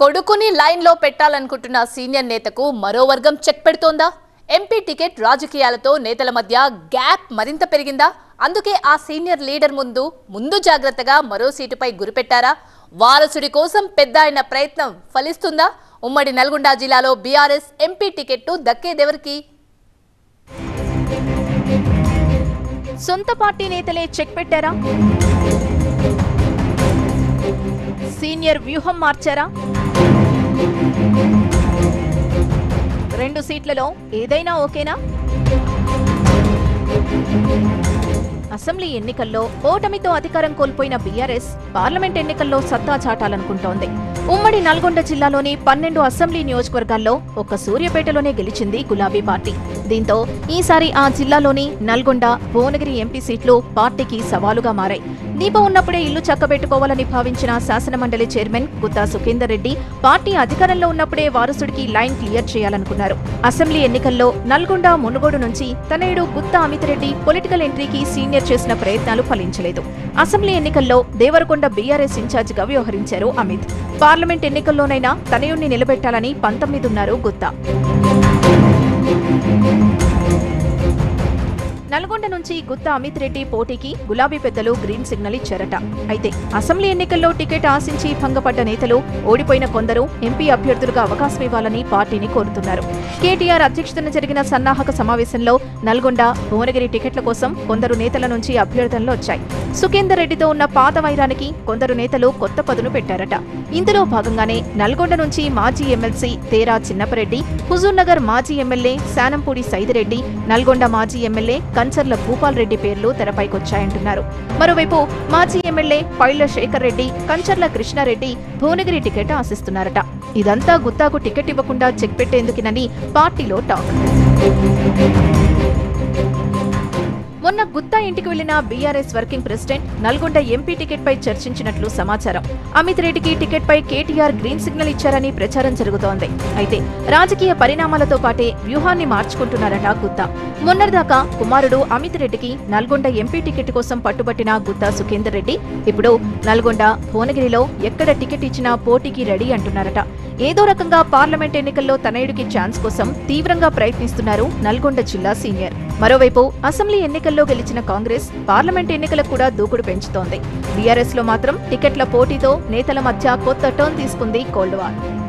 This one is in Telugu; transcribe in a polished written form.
కొడుకుని లైన్లో పెట్టాలనుకుంటున్న సీనియర్ నేతకు మరో వర్గం చెక్ పెడుతోందా? ఎంపీ టికెట్ రాజకీయాలతో నేతల మధ్య గ్యాప్ మరింత పెరిగిందా? అందుకే ఆ సీనియర్ లీడర్ ముందు జాగ్రత్తగా మరో సీటుపై గురిపెట్టారా? వారసుడి కోసం పెద్ద అయిన ప్రయత్నం ఫలిస్తుందా? ఉమ్మడి నల్గొండ జిల్లాలో బీఆర్ఎస్ ఎంపీ టికెట్టు దక్కేదెవరికి? సొంత పార్టీ నేతలే చెక్ పెట్టారా? సీనియర్ వ్యూహం మార్చారా? 2 సీట్లలో ఏదైనా ఓకేనా? అసెంబ్లీ ఎన్నికల్లో ఓటమితో అధికారం కోల్పోయిన బీఆర్ఎస్ పార్లమెంట్ ఎన్నికల్లో సత్తా చాటాలనుకుంటోంది. ఉమ్మడి నల్గొండ జిల్లాలోని 12 అసెంబ్లీ నియోజకవర్గాల్లో ఒక్క సూర్యాపేటలోనే గెలిచింది గులాబీ పార్టీ. దీంతో ఈసారి ఆ జిల్లాలోని నల్గొండ, భువనగిరి ఎంపీ సీట్లు పార్టీకి సవాలుగా మారాయి. దీపం ఉన్నప్పుడే ఇల్లు చక్కబెట్టుకోవాలని భావించిన శాసనమండలి చైర్మన్ గుత్తా సుఖేందర్ రెడ్డి పార్టీ అధికారంలో ఉన్నప్పుడే వారసుడికి లైన్ క్లియర్ చేయాలనుకున్నారు. అసెంబ్లీ ఎన్నికల్లో నల్గొండ, మునుగోడు నుంచి తనయుడు గుత్తా అమిత్ రెడ్డి పొలిటికల్ ఎంట్రీకి సీనియర్ చేసిన ప్రయత్నాలు ఫలించలేదు. అసెంబ్లీ ఎన్నికల్లో దేవరకొండ బీఆర్ఎస్ ఇన్ఛార్జిగా వ్యవహరించారు అమిత్. పార్లమెంట్ ఎన్నికల్లోనైనా తనయుణ్ణి నిలబెట్టాలని పంతమిదున్నారు గుత్తా. నల్గొండ నుంచి గుత్తా అమిత్ రెడ్డి పోటీకి గులాబీ పెద్దలు గ్రీన్ సిగ్నల్ ఇచ్చారట. అయితే అసెంబ్లీ ఎన్నికల్లో టికెట్ ఆశించి భంగపడ్డ నేతలు, ఓడిపోయిన కొందరు ఎంపీ అభ్యర్థులుగా అవకాశం ఇవ్వాలని పార్టీని కోరుతున్నారు. కేటీఆర్ అధ్యక్షతన జరిగిన సన్నాహక సమావేశంలో నల్గొండ, భువనగిరి టికెట్ల కోసం కొందరు నేతల నుంచి అభ్యర్థనలు వచ్చాయి. సుఖేందర్ రెడ్డితో ఉన్న పాత వైరానికి కొందరు నేతలు కొత్త పదును పెట్టారట. ఇందులో భాగంగానే నల్గొండ నుంచి మాజీ ఎమ్మెల్సీ తేరా చిన్నపరెడ్డి, హుజూర్నగర్ మాజీ ఎమ్మెల్యే శానంపూడి సైదిరెడ్డి, నల్గొండ మాజీ ఎమ్మెల్యే కంచర్ల భూపాల్ రెడ్డి పేర్లు తెరపైకొచ్చాయంటున్నారు. మరోవైపు మాజీ ఎమ్మెల్యే పైళ్ల శేఖర్ రెడ్డి, కంచర్ల కృష్ణారెడ్డి భువనగిరి టికెట్ ఆశిస్తున్నారట. ఇదంతా గుత్తాకు టికెట్ ఇవ్వకుండా చెక్ పెట్టేందుకేనని పార్టీలో టాక్. మొన్న గుత్తా ఇంటికి వెళ్లిన BRS working president Nalgonda MP ticket పై చర్చించినట్లు సమాచారం. అమిత్ రెడ్డికి టికెట్ పై కేటీఆర్ గ్రీన్ సిగ్నల్ ఇచ్చారని ప్రచారం జరుగుతోంది. అయితే రాజకీయ పరిణామాలతో పాటే వ్యూహాన్ని మార్చుకుంటున్నారట గుత్తా. మొన్నటిదాకా కుమారుడు అమిత్ రెడ్డికి నల్గొండ ఎంపీ టికెట్ కోసం పట్టుబట్టిన గుత్తా సుఖేందర్ రెడ్డి ఇప్పుడు నల్గొండ, భువనగిరిలో ఎక్కడ టికెట్ ఇచ్చినా పోటీకి రెడీ అంటున్నారట. ఏదో రకంగా పార్లమెంట్ ఎన్నికల్లో తనయుడికి ఛాన్స్ కోసం తీవ్రంగా ప్రయత్నిస్తున్నారు నల్గొండ జిల్లా సీనియర్. మరోవైపు అసెంబ్లీ ఎన్నికల్లో గెలిచిన కాంగ్రెస్ పార్లమెంట్ ఎన్నికలకు కూడా దూకుడు పెంచుతోంది. బీఆర్ఎస్ లో మాత్రం టికెట్ల పోటీతో నేతల మధ్య కొత్త టర్న్ తీసుకుంది కోల్డ్ వార్.